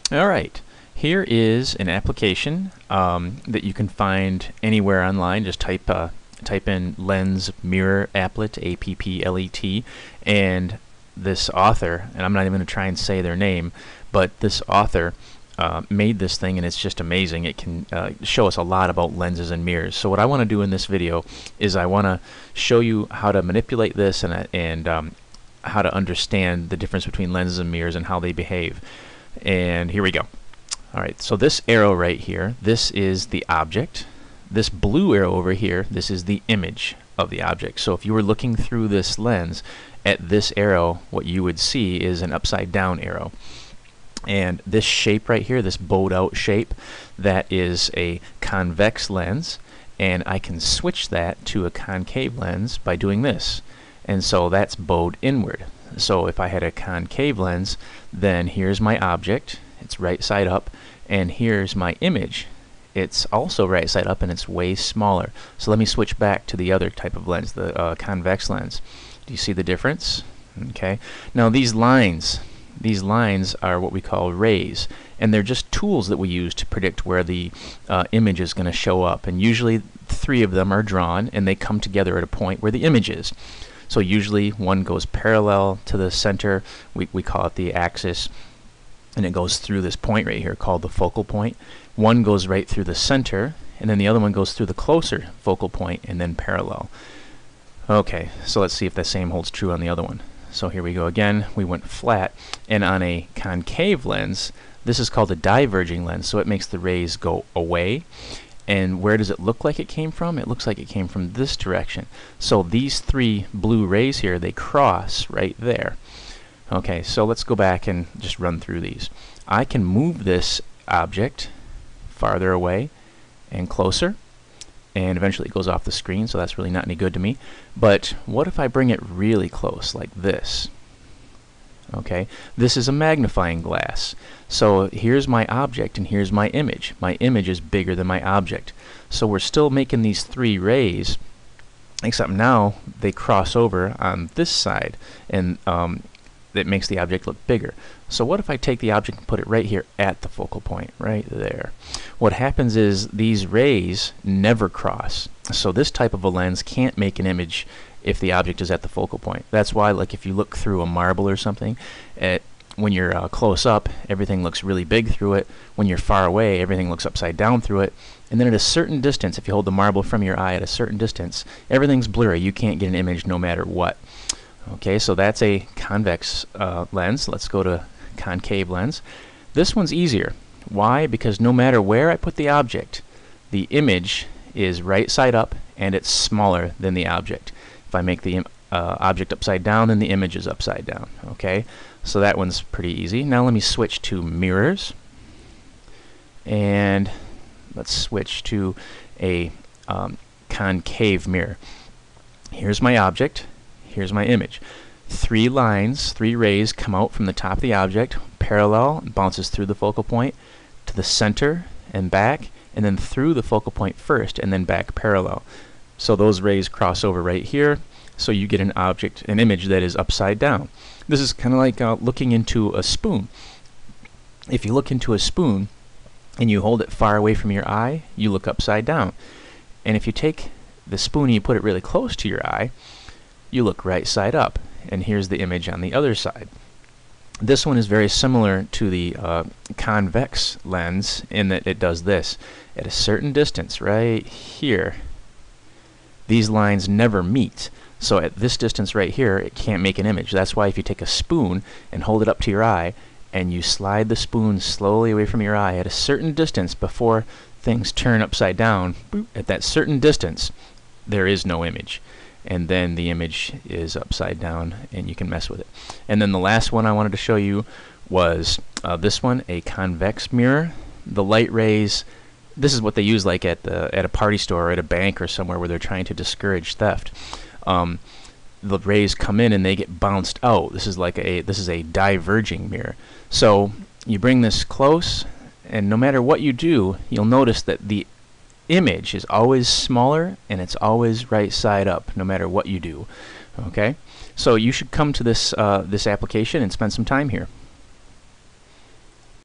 Alright, here is an application that you can find anywhere online. Just type in lens mirror applet, A-P-P-L-E-T, and this author, and I'm not even going to try and say their name, but this author made this thing, and it's just amazing. It can show us a lot about lenses and mirrors. So what I want to do in this video is I want to show you how to manipulate this and how to understand the difference between lenses and mirrors and how they behave. And here we go. Alright, so this arrow right here, this is the object. This blue arrow over here, this is the image of the object. So if you were looking through this lens at this arrow, what you would see is an upside down arrow. And this shape right here, this bowed out shape, that is a convex lens, and I can switch that to a concave lens by doing this. And so that's bowed inward. So if I had a concave lens, then here's my object, it's right side up, and here's my image. It's also right side up and it's way smaller. So let me switch back to the other type of lens, the convex lens. Do you see the difference? Okay. Now these lines are what we call rays, and they're just tools that we use to predict where the image is going to show up. And usually 3 of them are drawn and they come together at a point where the image is. So usually one goes parallel to the center, we call it the axis, and it goes through this point right here called the focal point. One goes right through the center, and then the other one goes through the closer focal point and then parallel. Okay, so let's see if the same holds true on the other one. So here we go again, we went flat, and on a concave lens, this is called a diverging lens, so it makes the rays go away. And where does it look like it came from? It looks like it came from this direction. So these 3 blue rays here, they cross right there. Okay, so let's go back and just run through these. I can move this object farther away and closer, and eventually it goes off the screen, so that's really not any good to me. But what if I bring it really close, like this? Okay, this is a magnifying glass. So here's my object and here's my image. My image is bigger than my object. So we're still making these 3 rays, except now they cross over on this side, and that makes the object look bigger. So what if I take the object and put it right here at the focal point, right there? What happens is these rays never cross. So this type of a lens can't make an image if the object is at the focal point. That's why, like, if you look through a marble or something, when you're close up, everything looks really big through it. When you're far away, everything looks upside down through it. And then at a certain distance, if you hold the marble from your eye at a certain distance, everything's blurry. You can't get an image no matter what. Okay, so that's a convex lens. Let's go to concave lens. This one's easier. Why? Because no matter where I put the object, the image is right side up and it's smaller than the object. If I make the object upside down, then the image is upside down. Okay, so that one's pretty easy. Now let me switch to mirrors, and let's switch to a concave mirror. Here's my object, here's my image. 3 lines, 3 rays come out from the top of the object, parallel, bounces through the focal point to the center and back, and then through the focal point first and then back parallel. So those rays cross over right here, so you get an object, an image that is upside down. This is kind of like looking into a spoon. If you look into a spoon and you hold it far away from your eye, you look upside down. And if you take the spoon and you put it really close to your eye, you look right side up. And here's the image on the other side. This one is very similar to the convex lens in that it does this. At a certain distance, right here, these lines never meet. So at this distance right here, it can't make an image. That's why if you take a spoon and hold it up to your eye, and you slide the spoon slowly away from your eye at a certain distance before things turn upside down, boop, at that certain distance, there is no image. And then the image is upside down and you can mess with it. And then the last one I wanted to show you was this one, a convex mirror. The light rays, this is what they use like at a party store or at a bank or somewhere where they're trying to discourage theft. The rays come in and they get bounced out. This is a diverging mirror. So you bring this close, and no matter what you do, you'll notice that the image is always smaller and it's always right side up no matter what you do. Okay, so you should come to this application and spend some time here.